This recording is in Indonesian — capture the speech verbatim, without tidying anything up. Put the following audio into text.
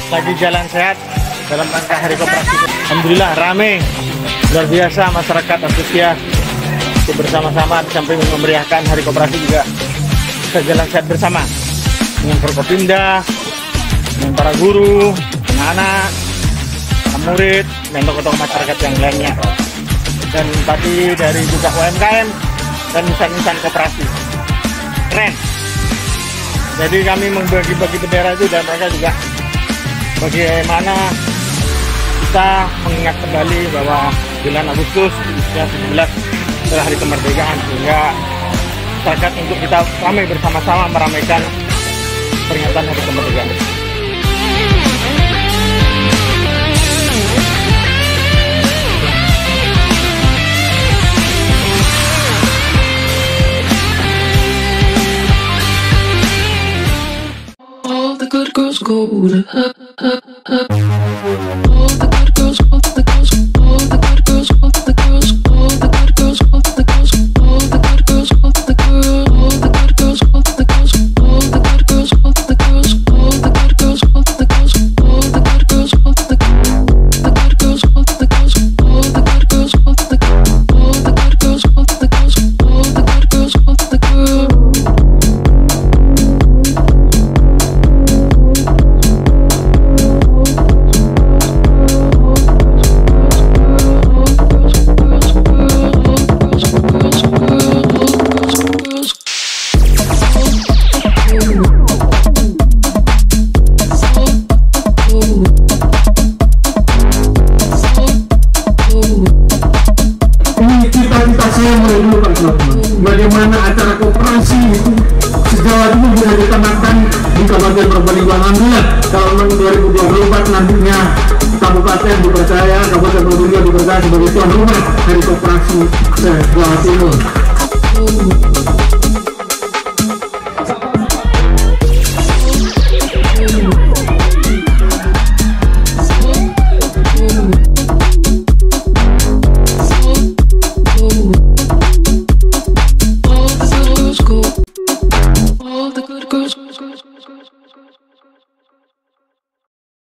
lagi jalan sehat dalam rangka Hari Koperasi. Alhamdulillah rame, luar biasa, masyarakat antusias bersama-sama, di samping memeriahkan Hari Koperasi juga kita jalan sehat bersama dengan Forkopimda, dengan para guru, anak-anak, murid, dan tokoh-tokoh masyarakat yang lainnya, dan tadi dari juga U M K M dan insan-insan koperasi. Keren. Jadi kami membagi-bagi bendera itu dan mereka juga bagaimana kita mengingat kembali bahwa bulan Agustus tujuh belas adalah hari kemerdekaan, sehingga masyarakat untuk kita ramai bersama-sama meramaikan peringatan hari kemerdekaan. All the good girls go to up, up, up. All the good girls go to the girls. All the good girls go to the girls. All the good girls go to the girls. All the good girls go to the girls. All the good girls go to the girls. All the good girls go to the girls. All the good girls go to the girls. All the good girls go to the girls. The good girls go to the girls. All the good girls go to the girls. All the good girls go to the girls. All the good girls go to the girls. Bagaimana acara koperasi itu sejauh ini bisa ditamakan di Kabupaten Probolinggo. Alhamdulillah tahun dua ribu dua puluh empat nantinya kabupaten dipercaya, Kabupaten Probolinggo dipercaya sebagai tuan rumah dari koperasi se-Jawa Timur. All the good girls.